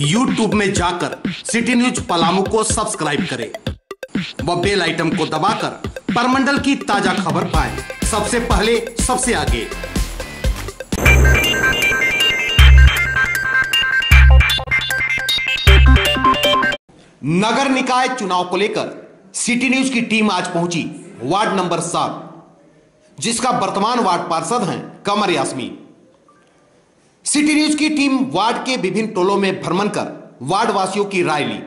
YouTube में जाकर city news Palamu को सब्सक्राइब करें व बेल आइटम को दबाकर परमंडल की ताजा खबर पाएं सबसे पहले सबसे आगे। नगर निकाय चुनाव को लेकर सिटी न्यूज की टीम आज पहुंची वार्ड नंबर 7, जिसका वर्तमान वार्ड पार्षद हैं कमर यास्मीन। सिटी न्यूज की टीम वार्ड के विभिन्न टोलों में भ्रमण कर वार्ड वासियों की राय ली।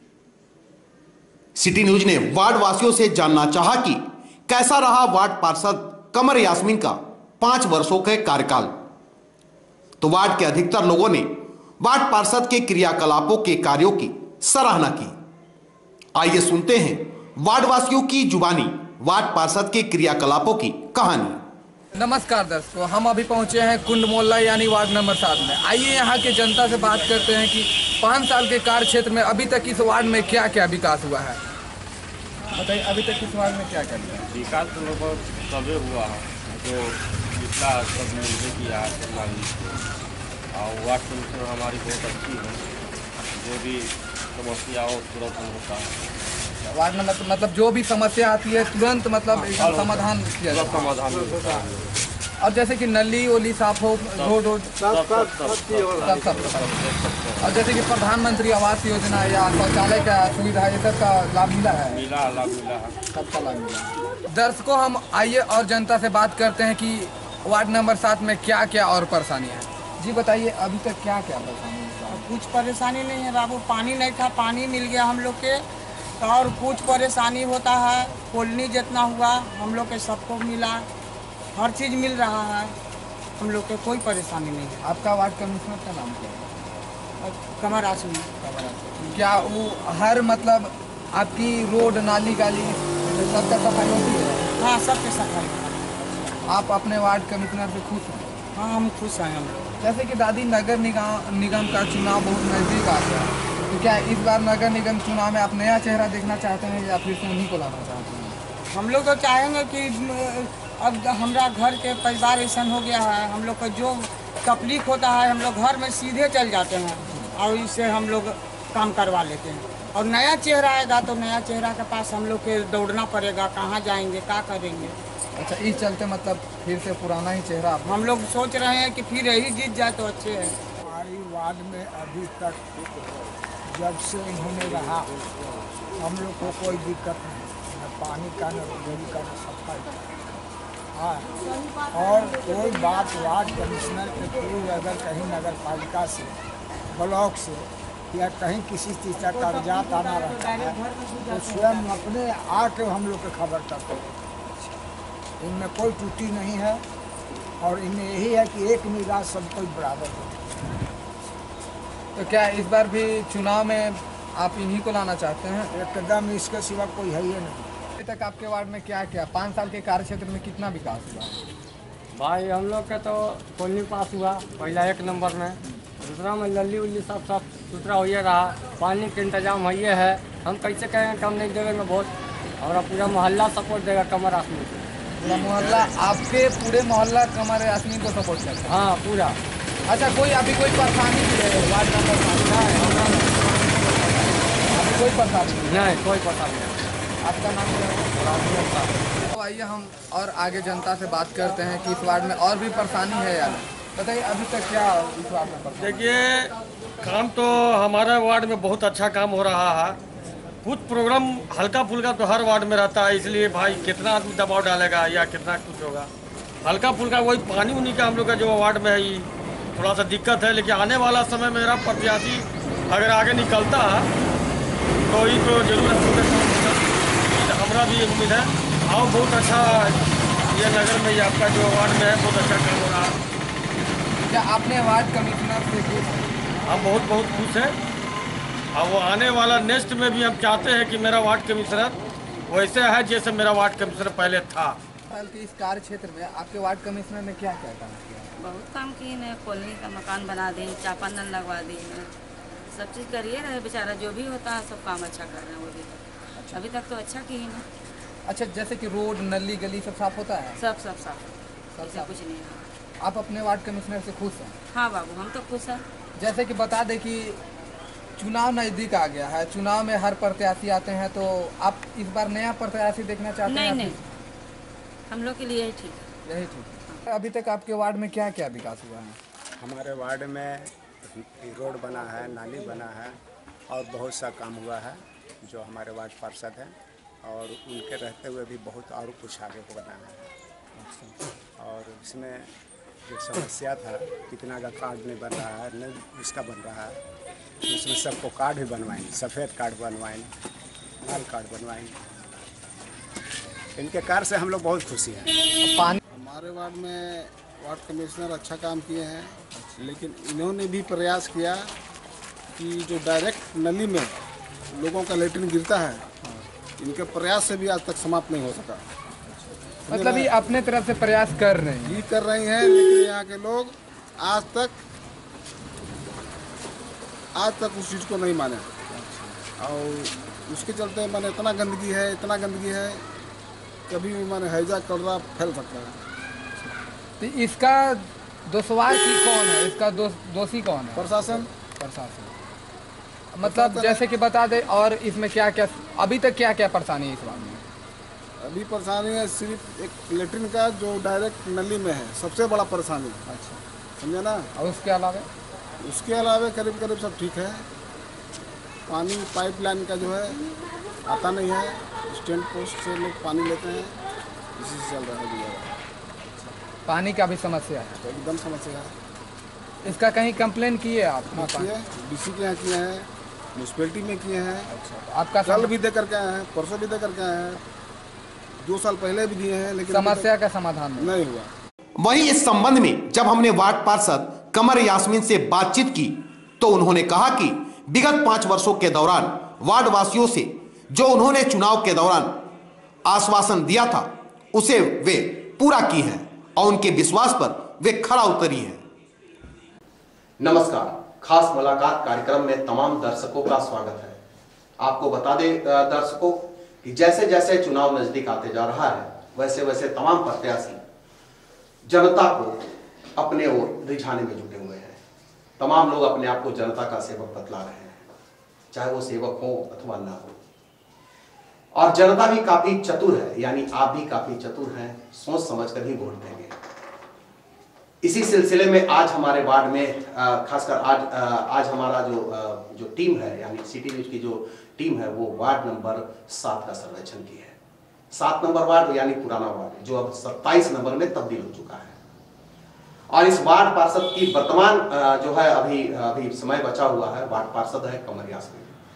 सिटी न्यूज ने वार्ड वासियों से जानना चाहा कि कैसा रहा वार्ड पार्षद कमर यास्मीन का 5 वर्षों के कार्यकाल। तो वार्ड के अधिकतर लोगों ने वार्ड पार्षद के क्रियाकलापों के कार्यों की सराहना की। आइए सुनते हैं वार्ड वासियों की जुबानी वार्ड पार्षद के क्रियाकलापों की कहानी। नमस्कार दर्शकों, हम अभी पहुंचे हैं कुंड मोहल्ला यानी वार्ड नंबर 7 में। आइए यहाँ के जनता से बात करते हैं कि 5 साल के कार्य क्षेत्र में अभी तक इस वार्ड में क्या क्या विकास हुआ है। बताइए, अभी तक इस वार्ड में क्या क्या हुआ है? विकास तो लगभग तभी हुआ है जो पिछला सबने ये किया है और वार्ड कमिश्नर हमारी बहुत अच्छी है, जो भी समस्या हो तुरंत होता है। वार्ड नंबर मतलब जो भी समस्या आती है तुरंत मतलब समाधान किया जाता है। समाधान होता है। और जैसे कि नली ओली साफ हो, रोड सब। और जैसे कि प्रधानमंत्री आवास योजना या शौचालय का सुविधा ये सब का लाभ मिला है। लाभ मिला है, सबका लाभ मिला। दर्शकों, हम आइए और जनता से बात करते हैं कि वार्ड नंबर 7 में क्या क्या और परेशानी है। जी बताइए, अभी तक क्या क्या परेशानी है? कुछ परेशानी नहीं है बाबू, पानी नहीं था, पानी मिल गया हम लोग के। और कुछ परेशानी होता है, कॉलोनी जितना हुआ हम लोग के सबको मिला, हर चीज़ मिल रहा है, हम लोग के कोई परेशानी नहीं है। आपका वार्ड कमिश्नर का नाम क्या है? कमर यास्मीन। क्या वो हर मतलब आपकी रोड नाली गाली सबका सफाई होती है? हाँ, सबके सफाई। आप अपने वार्ड कमिश्नर से खुश हैं? हाँ, हम खुश हैं। हम जैसे कि दादी, नगर निगम का चुनाव बहुत नज़दीक आ गया है, तो क्या इस बार नगर निगम चुनाव में आप नया चेहरा देखना चाहते हैं या फिर से उन्हीं को लाना चाहते हैं? हम लोग तो चाहेंगे कि अब हमारा घर के परिवार ऐसा हो गया है, हम लोग को जो तकलीफ होता है हम लोग घर में सीधे चल जाते हैं और इससे हम लोग काम करवा लेते हैं। और नया चेहरा आएगा तो नया चेहरा के पास हम लोग के दौड़ना पड़ेगा, कहाँ जाएंगे, क्या करेंगे। अच्छा, इस चलते मतलब फिर से पुराना ही चेहरा हम लोग सोच रहे हैं कि फिर यही जीत जाए तो अच्छे है। हमारी वार्ड में अभी तक जब से इन्होंने रहा हम लोग को कोई दिक्कत नहीं, न पानी का, न बिजली का, न सफाई का। हाँ, और कोई बात वार्ड कमिश्नर के थ्रू अगर कहीं नगर पालिका से, ब्लॉक से या कहीं किसी चीज़ का कागजात आना रहता है तो स्वयं अपने आके हम लोग को खबर करते हैं। इनमें कोई त्रुटि नहीं है और इनमें यही है कि एक निगाह सब कोई बराबर हो। तो क्या इस बार भी चुनाव में आप इन्हीं को लाना चाहते हैं? एकदम, इसके सिवा कोई है ही नहीं। अभी तक आपके वार्ड में क्या क्या 5 साल के कार्य क्षेत्र में कितना विकास हुआ? भाई हम लोग का तो कॉलोनी पास हुआ पहला 1 नंबर में, दूसरा में नली उल्ली सब साफ सुथरा हो रहा, पानी के इंतजाम है है। हम कैसे कहें कि हम नहीं देंगे वोट, हमारा पूरा मोहल्ला सपोर्ट देगा कमर यास्मीन को। पूरा मोहल्ला, आपके पूरे मोहल्ला कमर यास्मीन को सपोर्ट करता है? हाँ, पूरा। अच्छा, कोई अभी कोई परेशानी है वार्ड नंबर 7? अभी कोई परेशानी नहीं, कोई पता नहीं। आपका नाम क्या है? तो आइए हम और आगे जनता से बात करते हैं कि इस वार्ड में और भी परेशानी है यार। बताइए, अभी तक क्या इस वार्ड में परेशानी? देखिए, काम तो हमारे वार्ड में बहुत अच्छा काम हो रहा है। कुछ प्रोग्राम हल्का फुल्का तो हर वार्ड में रहता है, इसलिए भाई कितना आदमी दबाव डालेगा या कितना कुछ होगा। हल्का फुल्का वही पानी उनी का हम लोग का जो वार्ड में है, थोड़ा सा दिक्कत है। लेकिन आने वाला समय मेरा प्रत्याशी अगर आगे निकलता है तो ये तो जरूर हमारा भी उम्मीद है। और बहुत अच्छा ये नगर में, ये आपका जो वार्ड में है बहुत अच्छा काम हो रहा है। क्या आपने वार्ड कमिश्नर से खुश हैं? हम बहुत बहुत खुश हैं और वो आने वाला नेक्स्ट में भी हम चाहते हैं कि मेरा वार्ड कमिश्नर वैसे है जैसे मेरा वार्ड कमिश्नर पहले था। साल के इस कार्य क्षेत्र में आपके वार्ड कमिश्नर ने क्या क्या काम किया? बहुत काम किए हैं, कॉलोनी का मकान बना दिए, चापा नल लगवा दिए हैं, सब चीज़ करिए रहे बेचारा, जो भी होता है सब काम अच्छा कर रहे हैं वो भी। अच्छा। अभी तक तो अच्छा किए ना। अच्छा, जैसे कि रोड नली गली सब साफ होता है? सब साफ, ऐसा कुछ नहीं है। आप अपने वार्ड कमिश्नर से खुश हैं? हाँ बाबू, हम तो खुश हैं। जैसे कि बता दें कि चुनाव नज़दीक आ गया है, चुनाव में हर प्रत्याशी आते हैं, तो आप इस बार नया प्रत्याशी देखना चाहते हैं? नहीं, हम लोग के लिए यही ठीक है। यही ठीक है। अभी तक आपके वार्ड में क्या क्या विकास हुआ है? हमारे वार्ड में रोड बना है, नाली बना है और बहुत सा काम हुआ है जो हमारे वार्ड पार्षद हैं, और उनके रहते हुए भी बहुत और कुछ आगे को बना है। और इसमें जो समस्या था कितना का कार्ड नहीं बन रहा है, नहीं उसका बन रहा है, तो उसमें सबको कार्ड भी बनवाएंगे, सफ़ेद कार्ड बनवाएंगे, लाल कार्ड बनवाएंगे। इनके कार्य से हम लोग बहुत खुशी हैं। पानी हमारे वार्ड में वार्ड कमिश्नर अच्छा काम किए हैं, लेकिन इन्होंने भी प्रयास किया कि जो डायरेक्ट नली में लोगों का लेटरिन गिरता है, इनके प्रयास से भी आज तक समाप्त नहीं हो सका। मतलब ये अपने तरफ से प्रयास कर रहे हैं? ये कर रही हैं, लेकिन यहाँ के लोग आज तक उस चीज़ को नहीं माने, और उसके चलते मैंने इतना गंदगी है, कभी भी मैंने हैजा कचरा फैल सकता है। तो इसका दोषवार कौन है? इसका दोषी कौन है? प्रशासन। मतलब जैसे कि बता दें, और इसमें क्या क्या अभी तक क्या क्या परेशानी है इस बात में? अभी परेशानी है सिर्फ एक लेटरिन का जो डायरेक्ट नली में है, सबसे बड़ा परेशानी। अच्छा, समझे ना? और उसके अलावा करीब सब ठीक है। पानी पाइपलाइन का जो है आता नहीं है, स्टैंड पोस्ट से लोग पानी लेते हैं, इसी से चल रहा है गुजारा। पानी का भी समस्या है? तो एकदम समस्या है। इसका कहीं कंप्लेन किए आप? हाँ, किए, डीसी के यहाँ किए हैं, म्यूनसिपैलिटी में किए हैं। अच्छा, तो आपका कल भी दे करके आए हैं, परसों भी दे करके आए हैं, 2 साल पहले भी दिए हैं, लेकिन समस्या का समाधान नहीं हुआ। वहीं इस संबंध में जब हमने वार्ड पार्षद कमर यास्मीन से बातचीत की तो उन्होंने कहा कि विगत 5 वर्षों के दौरान वार्ड वासियों से जो उन्होंने चुनाव के दौरान आश्वासन दिया था उसे वे पूरा की है और उनके विश्वास पर वे खरा उतरी है। नमस्कार, खास मुलाकात कार्यक्रम में तमाम दर्शकों का स्वागत है। आपको बता दें दर्शकों कि जैसे जैसे चुनाव नजदीक आते जा रहा है, वैसे वैसे तमाम प्रत्याशी जनता को अपने ओर रिझाने में जुटे हुए हैं। तमाम लोग अपने आप को जनता का सेवक बतला रहे हैं, चाहे वो सेवक हो अथवा ना हो। और जनता भी काफी चतुर है, यानी आप भी काफी चतुर हैं, सोच समझकर ही वोट देंगे। इसी सिलसिले में आज हमारे वार्ड में खासकर आज हमारा जो टीम है, यानी सिटी न्यूज की जो टीम है, वो वार्ड नंबर 7 का सर्वेक्षण की है। 7 नंबर वार्ड यानी पुराना वार्ड, जो अब 27 नंबर में तब्दील हो चुका है। और इस वार्ड पार्षद की वर्तमान जो है अभी समय बचा हुआ है, वार्ड पार्षद है कमर यास्मीन।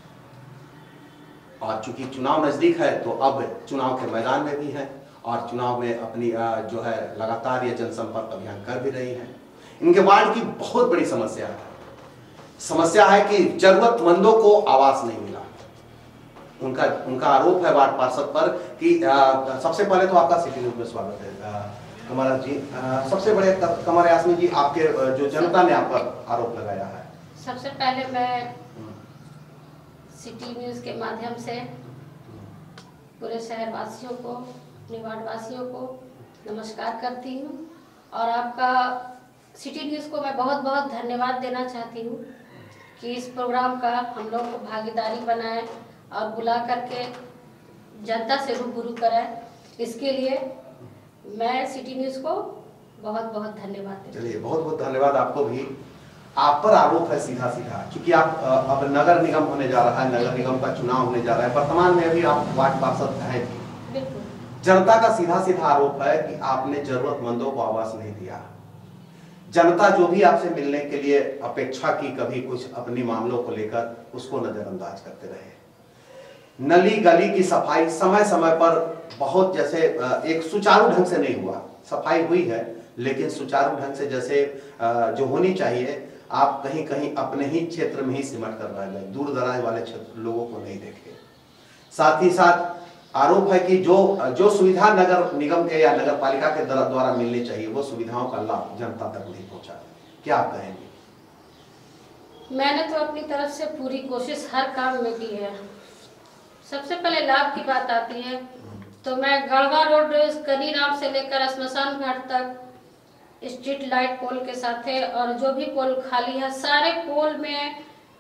और चूंकि चुनाव नजदीक है तो अब चुनाव के मैदान में भी हैं और चुनाव में अपनी जो है लगातार ये जनसंपर्क अभियान कर भी रही है। इनके वार्ड की बहुत बड़ी समस्या है कि जरूरतमंदों को आवास नहीं मिला। उनका आरोप है वार्ड पार्षद पर कि सबसे पहले तो आपका सिटी न्यूज में स्वागत है कमर जी। सबसे बड़े कमर यास्मीन जी, आपके जो जनता ने आप पर आरोप लगाया है, सबसे पहले मैं सिटी न्यूज़ के माध्यम से पूरे शहर वासियों को, अपने वार्ड वासियों को नमस्कार करती हूँ। और आपका सिटी न्यूज़ को मैं बहुत बहुत धन्यवाद देना चाहती हूँ कि इस प्रोग्राम का हम लोग को भागीदारी बनाए और बुला करके जनता से रूबरू कराए। इसके लिए मैं सिटी न्यूज़ को बहुत बहुत धन्यवाद देती हूँ। चलिए, बहुत बहुत धन्यवाद आपको भी। आप पर आरोप है सीधा क्योंकि आप अब नगर निगम होने जा रहा है, नगर निगम का चुनाव होने जा रहा है, वर्तमान में अभी आप वार्ड पार्षद हैं। बिल्कुल। जनता का सीधा आरोप है कि आपने जरूरतमंदों को आवास नहीं दिया। जनता जो भी आपसे मिलने के लिए अपेक्षा की, कभी कुछ अपने मामलों को लेकर उसको नजरअंदाज करते रहे। नली गली की सफाई समय समय पर बहुत जैसे एक सुचारू ढंग से नहीं हुआ। सफाई हुई है लेकिन सुचारू ढंग से जैसे जो होनी चाहिए, आप कहीं कहीं अपने ही क्षेत्र में ही सिमट कर रह गए, दूर दराज वाले क्षेत्र लोगों को नहीं देखे। साथ ही साथ आरोप है कि जो सुविधा नगर निगम के या नगर पालिका के द्वारा मिलनी चाहिए, वो सुविधाओं का लाभ जनता तक नहीं पहुंचा। क्या आप कहेंगे? मैंने तो अपनी तरफ से पूरी कोशिश हर काम में की है। सबसे पहले लाभ की बात आती है तो मैं गढ़वा रोड कनीराम से लेकर श्मशान घाट तक स्ट्रीट लाइट पोल के साथ है, और जो भी पोल खाली है सारे पोल में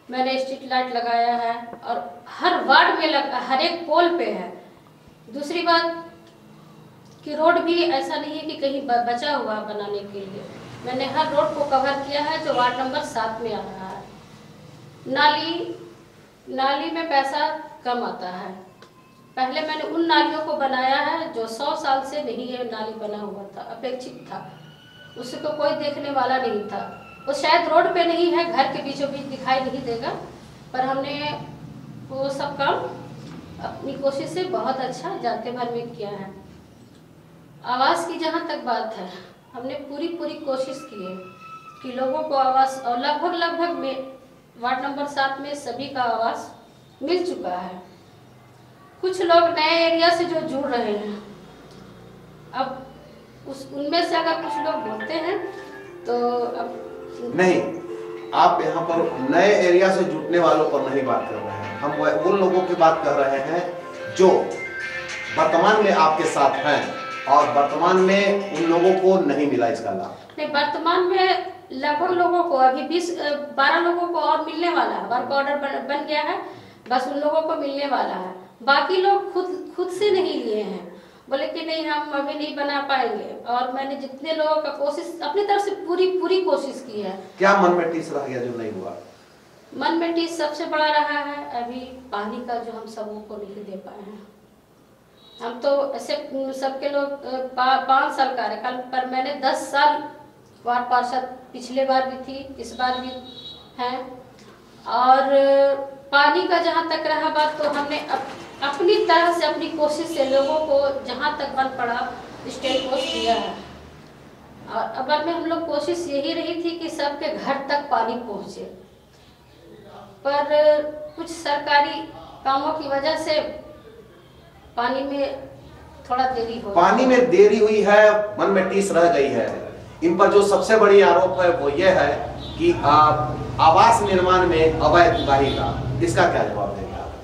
मैंने स्ट्रीट लाइट लगाया है और हर वार्ड में हर एक पोल पे है। दूसरी बात कि रोड भी ऐसा नहीं है कि कहीं बचा हुआ बनाने के लिए, मैंने हर रोड को कवर किया है जो वार्ड नंबर 7 में आ रहा है। नाली में पैसा कम आता है। पहले मैंने उन नालियों को बनाया है जो 100 साल से नहीं है नाली बना हुआ था, अपेक्षित था, उसको कोई देखने वाला नहीं था। वो शायद रोड पे नहीं है, घर के बीचों बीच दिखाई नहीं देगा, पर हमने वो सब काम अपनी कोशिश से बहुत अच्छा जाते भर में किया है। आवास की जहाँ तक बात है, हमने पूरी कोशिश की है कि लोगों को आवास, और लगभग में वार्ड नंबर 7 में सभी का आवास मिल चुका है। कुछ लोग नए एरिया से जो जुड़ रहे हैं, अब उनमें से अगर कुछ लोग बोलते हैं तो अब नहीं, आप यहाँ पर नए एरिया से जुटने वालों पर नहीं बात कर रहे हैं, हम उन लोगों की बात कर रहे हैं जो वर्तमान में आपके साथ हैं और वर्तमान में उन लोगों को नहीं मिला इसका लाभ। नहीं, वर्तमान में लगभग लोगों को अभी 12 लोगों को और मिलने वाला है, वर्क ऑर्डर बन गया है, बस उन लोगों को मिलने वाला है। बाकी लोग खुद से नहीं लिए हैं, बोले कि नहीं हम अभी नहीं बना पाएंगे। और मैंने जितने लोगों का कोशिश अपनी तरफ से पूरी कोशिश की है। क्या मन में टीस रह गया जो नहीं हुआ? मन में टीस सबसे बड़ा रहा है अभी पानी का, जो हम सबों को नहीं दे पाए हैं। हम तो ऐसे सबके लोग 5 साल कार्यकाल पर, मैंने 10 साल वार्ड पार्षद पिछले बार भी थी, इस बार भी है। और पानी का जहाँ तक रहा बात, तो हमने अपनी तरह से अपनी कोशिश से लोगों को जहाँ तक बन पड़ा स्टेट पोस्ट दिया है। और अगर में हम लोग कोशिश यही रही थी कि सबके घर तक पानी पहुँचे, पर कुछ सरकारी कामों की वजह से पानी में थोड़ा देरी हो, पानी में देरी हुई है, मन में टीस रह गई है। इन पर जो सबसे बड़ी आरोप है वो ये है कि आवास निर्माण में अवैध उगाही का, इसका क्या जवाब देंगे आप?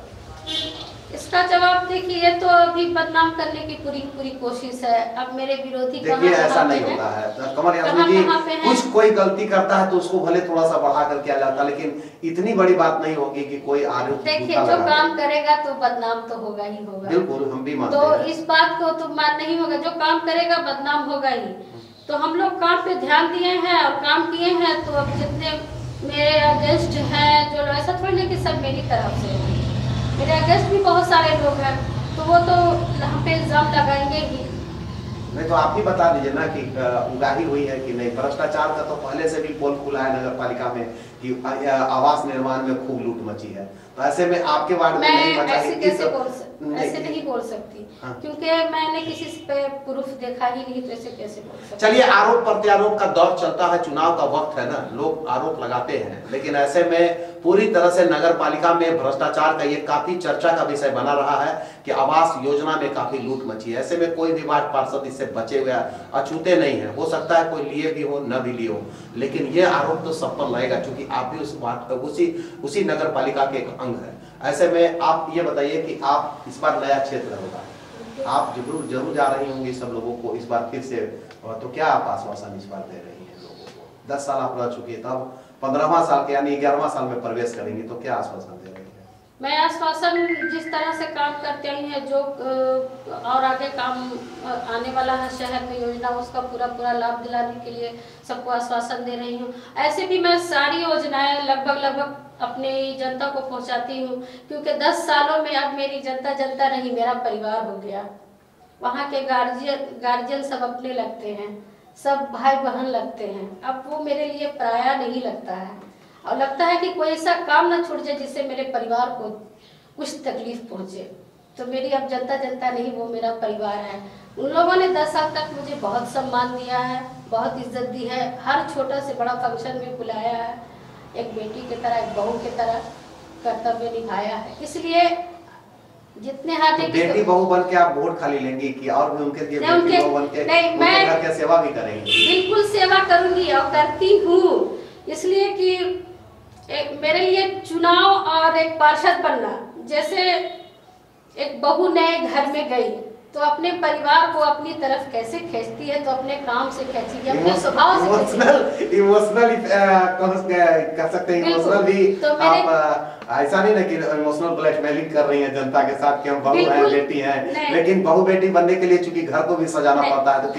इसका जवाब देखिए, तो अभी बदनाम करने की पूरी कोशिश है। अब मेरे विरोधी देखिए ऐसा नहीं होता है कमर यास्मीन जी, कुछ कोई गलती करता है तो उसको भले थोड़ा सा बढ़ा कर किया जाता है, लेकिन इतनी बड़ी बात नहीं होगी कि कोई आरोप। देखिए जो काम करेगा तो बदनाम तो होगा ही होगा। बिल्कुल, हम भी मानते हैं। तो इस बात को तो मान नहीं होगा, जो काम करेगा बदनाम होगा ही। तो हम लोग काम पे ध्यान दिए हैं और काम किए हैं। तो अब जितने मेरे अगेंस्ट हैं, जो ऐसा थोड़ी नहीं कि सब मेरी तरफ से, मेरे अगेंस्ट भी बहुत सारे लोग हैं, तो वो तो हम पे इल्जाम लगाएंगे ही। नहीं तो आप ही बता दीजिए ना कि उगाही हुई है कि नहीं। भ्रष्टाचार का तो पहले से भी पोल खुला है नगर पालिका में कि आवास निर्माण में खूब लूट मची है, तो ऐसे में आपके वार्ड में नहीं मचा है। ऐसे नहीं बोल सकती, हाँ। क्योंकि मैंने किसी पे प्रूफ देखा ही नहीं, तो ऐसे कैसे बोल सकती। चलिए, आरोप प्रत्यारोप का दौर चलता है, चुनाव का वक्त है ना, लोग आरोप लगाते हैं, लेकिन ऐसे में पूरी तरह से नगर पालिका में भ्रष्टाचार का ये काफी चर्चा का विषय बना रहा है कि आवास योजना में काफी लूट मची है। ऐसे में कोई भी वार्ड पार्षद इससे बचे हुए अछूते नहीं है। हो सकता है कोई लिए भी हो न भी लिए हो, लेकिन ये आरोप तो सब पर लगेगा, क्योंकि आप भी उस वार्ड उसी नगर पालिका के एक अंग है। ऐसे में आप ये बताइए कि आप इस बार नया क्षेत्र होगा, आप जरूर जा रही होंगी सब लोगों को इस बार फिर से, तो क्या आप आश्वासन इस बार दे रही हैं लोगों को? 10 साल आप रह चुकी है, तब 15वां साल के यानी 11वां साल में प्रवेश करेंगी, तो क्या आश्वासन दे रही है? मैं आश्वासन जिस तरह से काम करते आई हैं, जो और आगे काम आने वाला है शहर में योजना, उसका पूरा लाभ दिलाने के लिए सबको आश्वासन दे रही हूँ। ऐसे भी मैं सारी योजनाएं लगभग अपने जनता को पहुंचाती हूँ, क्योंकि 10 सालों में अब मेरी जनता नहीं, मेरा परिवार हो गया। वहाँ के गार्जियन सब अपने लगते हैं, सब भाई बहन लगते हैं। अब वो मेरे लिए पराया नहीं लगता है, और लगता है कि कोई ऐसा काम ना छूट जाए जिससे मेरे परिवार को कुछ तकलीफ पहुँचे। तो मेरी अब जनता नहीं, वो मेरा परिवार है। उन लोगों ने 10 साल तक मुझे बहुत सम्मान दिया है, बहुत इज्जत दी है, हर छोटा से बड़ा फंक्शन में बुलाया है, एक बेटी की तरह, एक बहू की तरह कर्तव्य निभाया है। इसलिए जितने हाथ तो बेटी बहू बन के आप वोट खाली लेंगी कि और भी उनके बेटी बहू बन के उनके घर के सेवा भी करेंगी? बिल्कुल सेवा करूंगी और करती हूँ, इसलिए कि मेरे लिए चुनाव और एक पार्षद बनना, जैसे एक बहू नए घर में गई तो अपने परिवार को अपनी तरफ कैसे खींचती है, तो अपने काम से खींचेगी, अपने स्वभाव से खींचेगी। इमोशनल कह सकते हैं, इमोशनल भी तो आप ऐसा नहीं ना कि इमोशनल ब्लैकमेलिंग कर रही हैं जनता के साथ कि हम बहू हैं बेटी हैं, लेकिन बहू बेटी बनने के लिए चूंकि घर को भी सजाना पड़ता है,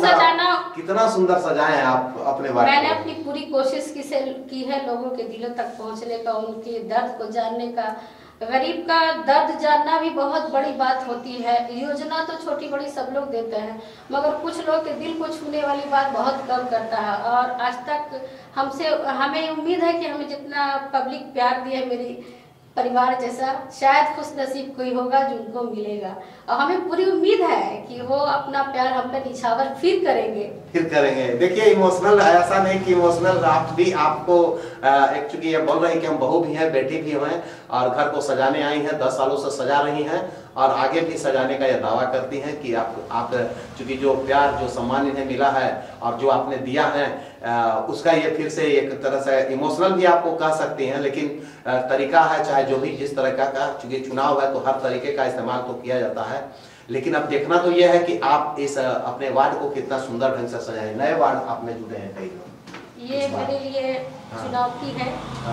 तो कितना सुंदर सजाए हैं आप अपने बारे में। मैंने अपनी पूरी कोशिश की है लोगों के दिलों तक पहुंचने का, उनके दर्द को जानने का। गरीब का दर्द जानना भी बहुत बड़ी बात होती है। योजना तो छोटी बड़ी सब लोग देते हैं, मगर कुछ लोग के दिल को छूने वाली बात बहुत कम करता है। और आज तक हमें उम्मीद है कि हमें जितना पब्लिक प्यार दिया, मेरी परिवार जैसा शायद खुश नसीब कोई होगा जो उनको मिलेगा। और हमें पूरी उम्मीद है कि वो अपना प्यार हम पे निछावर फिर करेंगे। देखिए इमोशनल ऐसा नहीं कि इमोशनल आप भी आपको एक्चुअली ये बोल रहे हैं कि हम बहू भी हैं बेटी भी हैं और घर को सजाने आई हैं, 10 सालों से सजा रही हैं और आगे भी सजाने का यह दावा करती हैं कि आप चूंकि जो प्यार जो सम्मान इन्हें मिला है और जो आपने दिया है उसका ये फिर से एक तरह से इमोशनल भी आपको कह सकती हैं, लेकिन तरीका है चाहे जो भी जिस तरह का चूंकि चुनाव है तो हर तरीके का इस्तेमाल तो किया जाता है। लेकिन अब देखना तो यह है कि आप इस अपने वार्ड को कितना सुंदर ढंग से सजाएं। नए वार्ड आप में जुड़े हैं कई लोग, ये मेरे लिए चुनौती है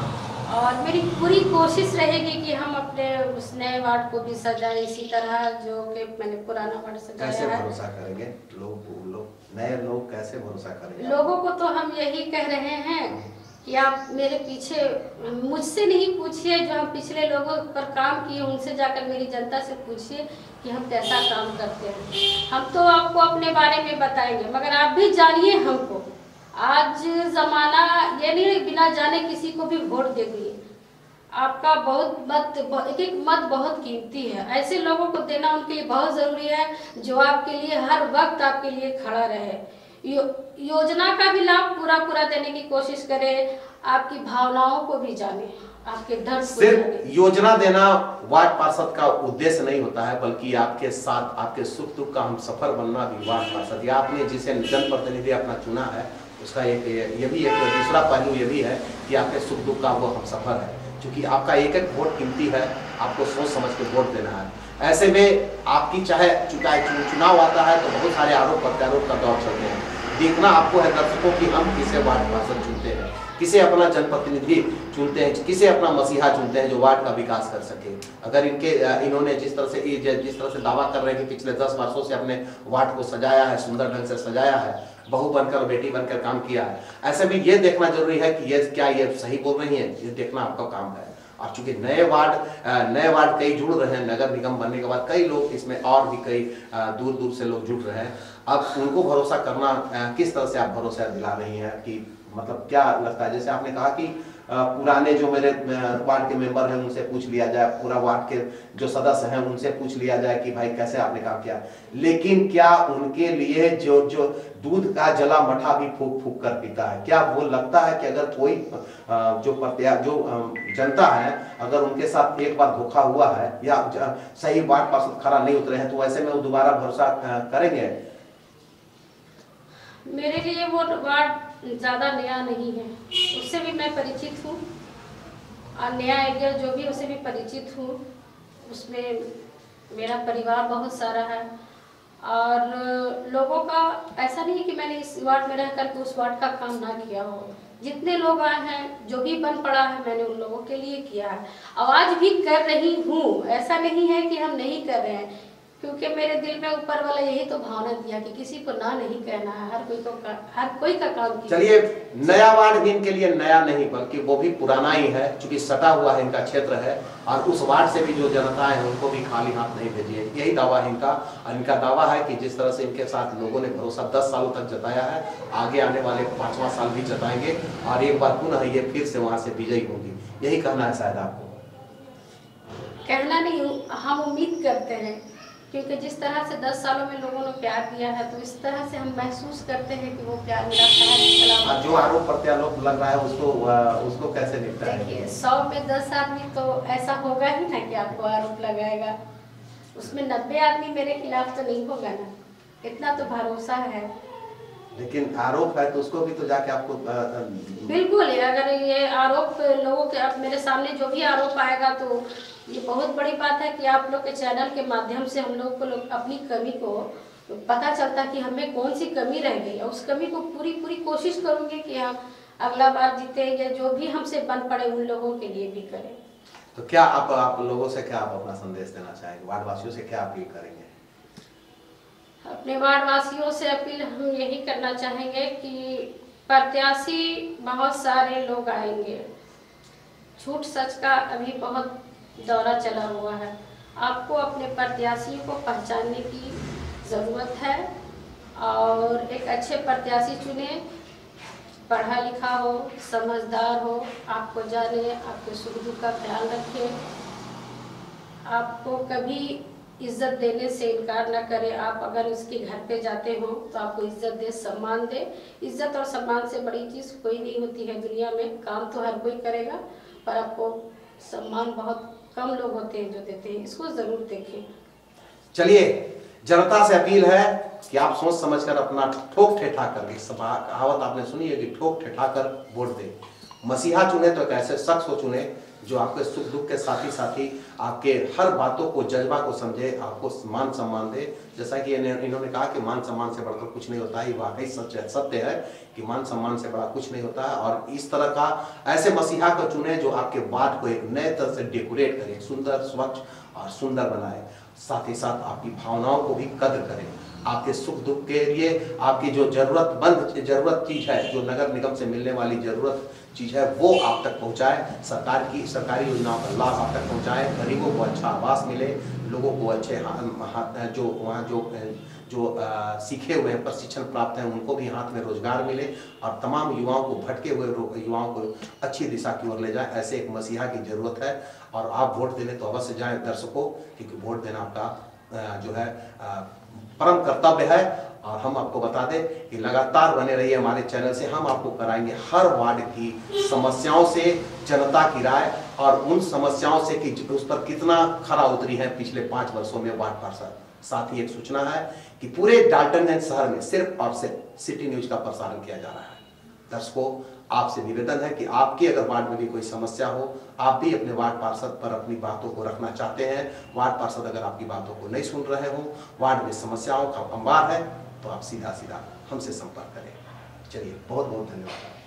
और मेरी पूरी कोशिश रहेगी कि हम अपने उस नए वार्ड को भी सजाएं इसी तरह जो कि मैंने पुराना वार्ड सजाया है। कैसे भरोसा करेंगे लोग नए लोग कैसे भरोसा करेंगे? लोगों को तो हम यही कह रहे हैं कि आप मेरे पीछे मुझसे नहीं पूछिए, जो हम पिछले लोगों पर काम किए उनसे जाकर मेरी जनता से पूछिए कि हम कैसा काम करते हैं। हम तो आपको अपने बारे में बताएंगे, मगर आप भी जानिए हमको। आज जमाना ये नहीं बिना जाने किसी को भी वोट दे दिए। आपका एक मत बहुत कीमती है। ऐसे लोगों को देना उनके लिए बहुत जरूरी है जो आपके लिए हर वक्त आपके लिए खड़ा रहे। योजना का भी लाभ पूरा देने की कोशिश करे, आपकी भावनाओं को भी जाने, आपके दर्द को सिर्फ योजना देना वार्ड पार्षद का उद्देश्य नहीं होता है, बल्कि आपके साथ आपके सुख दुख का हम सफर बनना भी वार्ड पार्षद या आपने जिसे जनप्रतिनिधि अपना चुना है उसका ये भी एक दूसरा पहलू ये भी है कि आपके सुख दुख का वो हम सफर है। क्योंकि आपका एक एक वोट कीमती है, आपको सोच समझ के वोट देना है। ऐसे में आपकी चाहे चुनाव आता है तो बहुत सारे आरोप प्रत्यारोप का दौर चलते हैं। देखना आपको है दर्शकों कि हम किसे वार्ड पार्षद चुनते हैं, किसे अपना जनप्रतिनिधि चुनते हैं, किसे अपना मसीहा चुनते हैं जो वार्ड का विकास कर सके। अगर इन्होंने जिस तरह से दावा कर रहे हैं कि पिछले 10 वर्षों से अपने वार्ड को सजाया है, सुंदर ढंग से सजाया है, बहू बनकर बेटी बनकर काम किया है, ऐसे में ये देखना जरूरी है कि ये सही बोल रही है, ये देखना आपका काम है। और चूंकि नए वार्ड कई जुड़ रहे हैं, नगर निगम बनने के बाद कई लोग इसमें और भी कई दूर से लोग जुड़ रहे हैं। अब उनको भरोसा करना किस तरह से आप भरोसा दिला रही हैं कि मतलब क्या लगता है? जैसे आपने कहा कि पुराने जो मेरे वार्ड के मेंबर हैं उनसे पूछ लिया जाए, पूरा वार्ड के जो सदस्य हैं उनसे पूछ लिया जाए कि भाई कैसे आपने काम किया, लेकिन क्या उनके लिए जो दूध का जला मठा भी फूक फूक कर पीता है? क्या वो लगता है कि अगर कोई जो जनता है अगर उनके साथ एक बार धोखा हुआ है या सही वार्ड पार्षद खरा नहीं उतरे हैं तो ऐसे में वो दोबारा भरोसा करेंगे? मेरे लिए वो वार्ड ज़्यादा नया नहीं है, उससे भी मैं परिचित हूँ और नया एरिया जो भी उससे भी परिचित हूँ। उसमें मेरा परिवार बहुत सारा है और लोगों का ऐसा नहीं है कि मैंने इस वार्ड में रह करके उस वार्ड का काम ना किया हो। जितने लोग आए हैं जो भी बन पड़ा है मैंने उन लोगों के लिए किया है, आवाज़ भी कर रही हूँ। ऐसा नहीं है कि हम नहीं कर रहे हैं, क्योंकि मेरे दिल में ऊपर वाला यही तो भावना दिया कि किसी को ना नहीं कहना है, हर कोई का काम। चलिए, नया वार्ड भी इनके लिए नया नहीं बल्कि वो भी पुराना ही है, क्योंकि सटा हुआ है इनका क्षेत्र है और उस वार्ड से भी जो जनता है उनको भी खाली हाथ नहीं भेजिए, यही दावा है इनका। और इनका दावा है कि जिस तरह से इनके साथ लोगों ने भरोसा 10 सालों तक जताया है, आगे आने वाले 5वां साल भी जताएंगे और एक बार पुनः ये फिर से वहां से विजयी होंगी। यही कहना है शायद आपको? कहना नहीं, हम उम्मीद करते हैं, क्योंकि जिस तरह से 10 सालों में लोगों ने प्यार दिया है तो इस तरह से हम महसूस करते हैं कि वो प्यार मिला है। जो आरोप प्रत्यारोप लग रहा है उसको कैसे निपटाएं? देखिए, 100 में 10 आदमी तो ऐसा होगा ही ना कि आपको आरोप लगाएगा, उसमें 90 आदमी मेरे खिलाफ तो नहीं होगा ना, इतना तो भरोसा है। लेकिन आरोप है तो उसको भी तो जाके आपको बिल्कुल है। अगर ये आरोप लोगों के, अब मेरे सामने जो भी आरोप आएगा तो ये बहुत बड़ी बात है कि आप लोग के चैनल के माध्यम से हम लोग को अपनी कमी को पता चलता कि हमें कौन सी कमी रह गई, और उस कमी को पूरी कोशिश करूँगी कि हम अगला बार जीते या जो भी हमसे बन पड़े उन लोगों के लिए भी करें। तो क्या आप लोगों से क्या आप अपना संदेश देना चाहेंगे, वार्ड वासियों से क्या अपील करेंगे? अपने वार्ड वासियों से अपील हम यही करना चाहेंगे कि प्रत्याशी बहुत सारे लोग आएंगे, झूठ सच का अभी बहुत दौरा चला हुआ है। आपको अपने प्रत्याशी को पहचानने की ज़रूरत है और एक अच्छे प्रत्याशी चुने, पढ़ा लिखा हो, समझदार हो, आपको जाने, आपके सुख दुख का ख्याल रखे, आपको कभी इज्जत देने से इनकार न करे। आप अगर उसके घर पे जाते हो तो आपको इज्जत दे, सम्मान दे। इज्जत और सम्मान से बड़ी चीज़ कोई नहीं होती है दुनिया में। काम तो हर कोई करेगा पर आपको सम्मान बहुत कम लोग होते हैं जो देते हैं, इसको ज़रूर देखें। चलिए, जनता से अपील है कि आप सोच समझकर अपना ठोक ठेठा कर, कहावत आपने सुनी है कि ठोक ठेठा कर वोट दे। मसीहा चुने तो एक ऐसे शख्स को चुने जो आपके सुख दुख के साथी आपके हर बातों को, जज्बा को समझे, आपको मान सम्मान दे। जैसा कि इन्होंने कहा कि मान सम्मान से बढ़कर कुछ नहीं होता है, वाकई सत्य है कि मान सम्मान से बड़ा कुछ नहीं होता है। और इस तरह का ऐसे मसीहा को चुने जो आपके वार्ड को एक नए तरह से डेकोरेट करे, सुंदर, स्वच्छ और सुंदर बनाए, साथ ही साथ आपकी भावनाओं को भी कद्र करें। आपके सुख दुख के लिए आपकी जो जरूरत चीज है, जो नगर निगम से मिलने वाली जरूरत चीज है, वो आप तक पहुंचाए। सरकारी योजनाओं का लाभ आप तक पहुंचाए। गरीबों को अच्छा आवास मिले, लोगों को अच्छे जो सीखे हुए प्रशिक्षण प्राप्त हैं उनको भी हाथ में रोजगार मिले, और तमाम युवाओं को, भटके हुए युवाओं को अच्छी दिशा की ओर ले जाए। ऐसे एक मसीहा की जरूरत है और आप वोट देने तो अवश्य जाएं दर्शकों, क्योंकि वोट देना आपका जो है परम कर्तव्य है। और हम आपको बता दें कि लगातार बने रहिए हमारे चैनल से, हम आपको कराएंगे हर वार्ड की समस्याओं से जनता की राय, और उन समस्याओं से कि उस पर कितना खरा उतरी है पिछले 5 वर्षों में वार्ड पार्षद। साथ ही एक सूचना है कि पूरे डाल्टनगंज शहर में सिर्फ और सिर्फ सिटी न्यूज का प्रसारण किया जा रहा है। दर्शकों, आपसे निवेदन है कि आपकी अगर वार्ड में भी कोई समस्या हो, आप भी अपने वार्ड पार्षद पर अपनी बातों को रखना चाहते हैं, वार्ड पार्षद अगर आपकी बातों को नहीं सुन रहे हो, वार्ड में समस्याओं का अंबार है, तो आप सीधा हमसे संपर्क करें। चलिए, बहुत बहुत धन्यवाद।